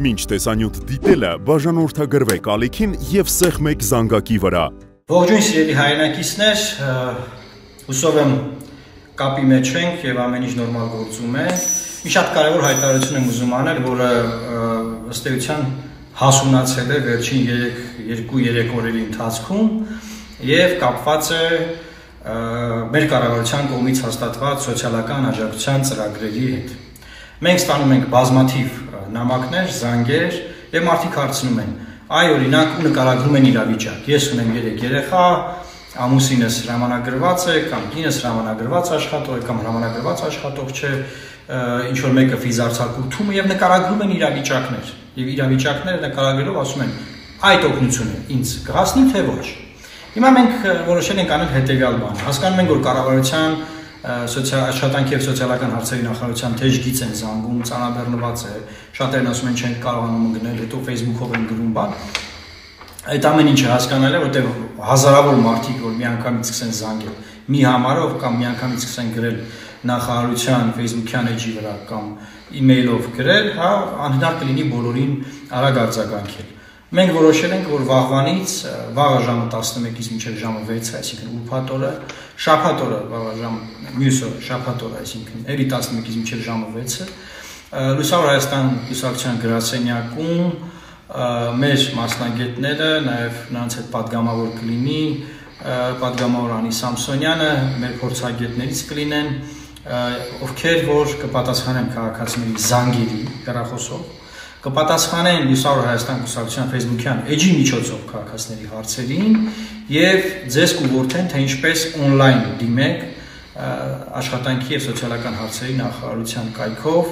Մինչ տեսանյութ դիտելը բաժանորդագրվեք ալիքին և սեղմեք զանգակի վրա։ Ողջույն սիրելի հայրենակիցներ, հուսով եմ կապի մեջ ենք և ամեն ինչ նորմալ գործում է։ Մի շատ կարևոր հայտարարություն եմ ուզում անել, որը ըստ էության հասունացել է վերջին 2-3 օրերի ընթացքում և կապված է մեր կառավարության կողմից հաստատված սոցիալական աջակցության ծրագրերի հետ։ Մենք ստանում ենք բազմաթիվ նամակներ, զանգեր և մարդիկ հարցնում են, այ օրինակ ու նկարագրում են իրավիճակ։ Ես ունեմ 3 երեխա, ամուսինս հրամանագրված է, կամ կինս հրամանագրված աշխատող է, կամ հրամանագրված աշխատող չէ, ինչ որ մեկը ֆիզարձակուրդում է և նկարագրում են իրավիճակներ։ Եվ իրավիճակները նկարագրելով ասում են, այդ օգնությունը ինձ կհասնի թե ոչ։ Հիմա մենք որոշել ենք անել հետևյալ բան։ Հասկանում ենք, որ կառավարության աշխատանքի և սոցիալական հարցերի նախարարության թեժ գիծ են զանգում, ծանրաբեռնված է, շատերն ասում են չենք կարողանում ընկնել, հետո Facebook-ով են գրում բան։ Այդ ամեն ինչը հասկանալ է, որտեղ հազարավոր մարդիկ, որ միանգամից սկսեն զանգել մի համարով կամ միանգամից սկսեն գրել նախարարության Facebook-յան էջի վրա կամ email-ով գրել, անհնար կլինի բոլորին արագ արձագանքել։ Մենք որոշել ենք, որ վաղվանից, վաղը ժամը 11-ից մինչև ժամը 6-ը, այսինքն ուրբաթ օրը, շաբաթ օրը, մյուս օրը, շաբաթ օրը, այսինքն էլի 11-ից մինչև ժամը 6-ը, Լուսավոր Հայաստան լուսավորության գրասենյակում մեր մասնագետները, նաև նրանց հետ պատգամավոր կլինի, պատգամավոր Անի Սամսոնյանը, մեր փորձագետներից կլինեն, ովքեր որ կպատասխանեն քաղաքացիների զանգերի հեռախոսով, կպատասխանեն Լուսավոր Հայաստան լուսավորության Facebook-յան էջի միջոցով քաղաքացիների հարցերին և ձեզ կուղղորդեն, թե ինչպես on-line դիմեք աշխատանքի և սոցիալական հարցերի նախարարության կայքով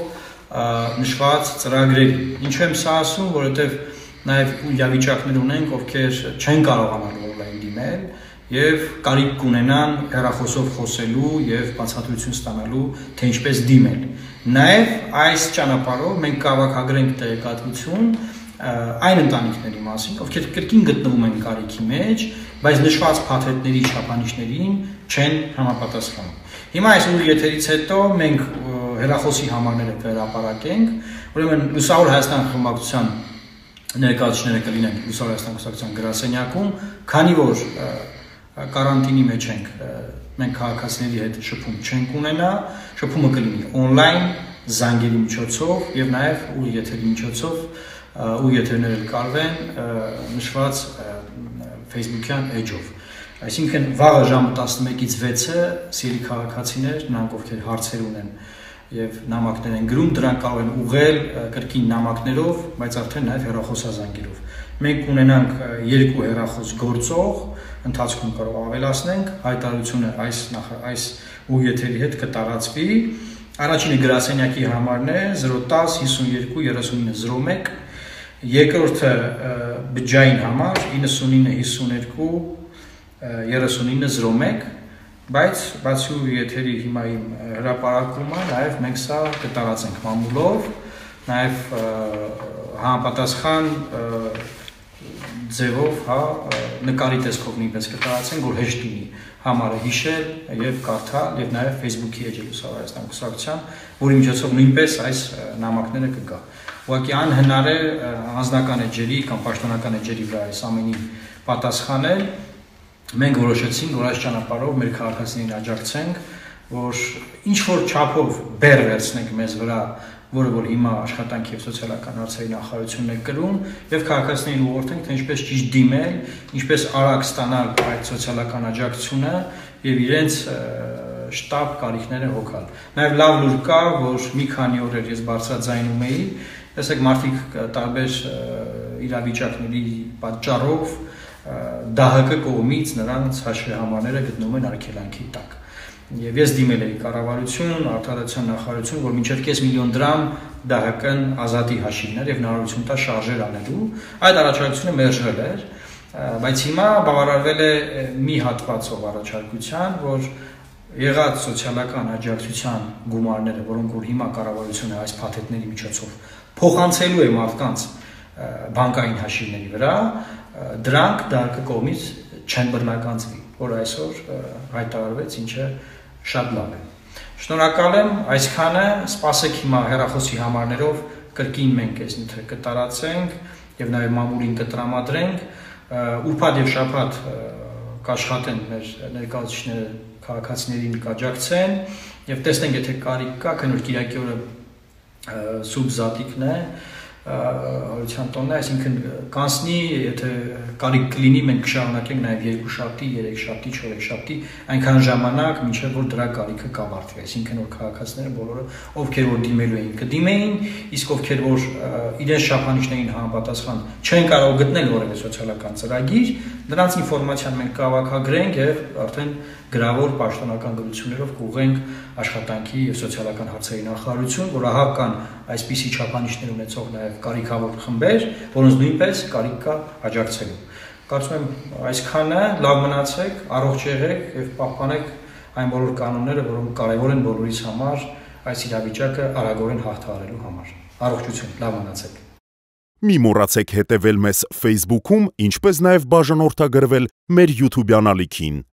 նշված ծրագրերի։ Ինչու եմ սա ասում, որովհետև նաև իրավիճակներ ունենք, ովքեր չեն կարողանալ on-line դիմել և կարիք կունենան հեռախոսով խոսելու և բացատրություն ստանալու, թե ինչպես դիմել։ Նաև այս ճանապարհով մենք կավակագրենք տեղեկատվություն այն ընտանիքների մասին, ովքեր կրկին գտնվում են կարիքի մեջ, բայց նշված փաթեթների չափանիշներին չեն համապատասխանում։ Հիմա այս ուղի եթերից հետո մենք հեռախոսի համարները կհրապարակենք, ուրեմն Լուսավոր Հայաստան խմբակցության ներկայացուցիչները կլինեն Լուսավոր Հայաստան կուսակցության գրասենյակում, քանի որ կարանտինի մեջ ենք, մենք քաղաքացիների հետ շփում չենք ունենա, շփումը կլինի on-line, զանգերի միջոցով և նաև ուղի եթերի միջոցով, ուղի եթերները կարվեն նշված Facebook-յան էջով։ Այսինքն վաղը ժամը 11-ից 6-ը սիրելի քաղաքացիներ, նրանք ովքեր հարցեր ունեն և նամակներ են գրում, դրանք կարող են ուղղել կրկին նամակներով, բայց արդեն նաև հեռախոսազանգերով։ Մենք ունենանք 2 հեռախոս գործող, ընթացքում կարող ավելացնենք, հայտարարությունը այս ուղի եթերի հետ կտարածվի։ Առաջինը գրասենյակի համարն է 010 52 39 01, երկրորդը բջջային համար 99 52 39 01, բայց բացի ուղի եթերի հիմա իմ հրապարակումը, նաև մենք սա կտարածենք մամուլով, նաև համապատասխան ձևով, նկարի տեսքով նույնպես կտարածենք, որ հեշտ լինի համարը հիշել և կարդալ և նաև Facebook-ի էջը Լուսավոր Հայաստան կուսակցության, որի միջոցով նույնպես այս նամակները կգա։ Ուղղակի անհնար է անձնական էջերի կամ պաշտոնական էջերի վրա այս ամենին պատասխանել։ Մենք որոշեցինք, որ այս ճանապարհով մեր քաղաքացիներին աջակցենք, որ ինչ-որ չափով բեռ վերցնենք մեզ վրա, որը որ հիմա աշխատանքի և սոցիալական հարցերի նախարարությունն է կրում, և քաղաքացիներին ուղղորդենք, թե ինչպես ճիշտ դիմել, ինչպես արագ ստանալ այդ սոցիալական աջակցությունը և իրենց շտապ կարիքները հոգալ։ Նաև լավ լուր կա, որ մի քանի օրեր ես բարձրաձայնում էի, տեսեք մարդիկ տարբեր իրավիճակների պատճառով ԴՀԿ կողմից նրանց հաշվեհամարները գտնվում են արգելանքի տակ։ Եվ ես դիմել էի կառավարություն, արդարության նախարարություն, որ մինչև $500,000 դրամ ԴՀԿ-ն ազատի հաշիվներ և հնարավորություն տա շարժեր անելու։ Այդ առաջարկությունը մերժվել էր, բայց հիմա բավարարվել է մի հատվածով առաջարկության, որ եղած սոցիալական աջակցության գումարները, որոնք որ հիմա կառավարությունը այս փաթեթների միջոցով փոխանցելու է մարդկանց բանկային հաշիվների վրա, դրանք ԴՀԿ կողմից չեն բռնականցվի, որ այսօր հայտարարվեց, ինչը շատ լավ է։ Շնորհակալ եմ, այսքանը, սպասեք հիմա հեռախոսի համարներով կրկին մենք այս նյութերը կտարածենք եւ նաեւ մամուլին կտրամադրենք, ուրբաթ եւ շաբաթ կաշխատեն մեր ներկայացուցիչները քաղաքացիներին կաջակցեն եւ տեսնենք եթե կարիք կա, քնոր Կիրակի օրը սուրբ զատիկն է, Արության տոնն է, այսինքն կանցնի, եթե կարիք կլինի, մենք կշարունակենք նաև 2 շաբթի, 3 շաբթի, 4 շաբթի, այնքան ժամանակ, մինչև որ դրա կարիքը կավարտվի, այսինքն որ քաղաքացիները բոլորը ովքեր որ դիմելու էին, կդիմեին, իսկ ովքեր որ իրենց չափանիշներին համապատասխան չեն կարող գտնել որևէ սոցիալական ծրագիր, նրանց ինֆորմացիան մենք կավաքագրենք եւ արդեն գրավոր պաշտոնական գրություններով կուղենք աշխատանքի եւ սոցիալական հարցերի նախարարություն, որ ահա կան այսպիսի չափանիշներ ունեցող նաեւ կարիքավոր խմբեր, որոնց նույնպես կարիք կա աջակցելու։ Կարծում եմ այսքանը, լավ մնացեք, առողջ եղեք եւ պահպանեք այն բոլոր կանոնները, որոնք կարեւոր են բոլորիս համար այս իրավիճակը արագորեն հաղթահարելու համար։ Առողջություն, լավ մնացեք։ Մի մոռացեք հետևել մեզ Facebook-ում, ինչպես նաև բաժանորդագրվել մեր YouTube-յան ալիքին։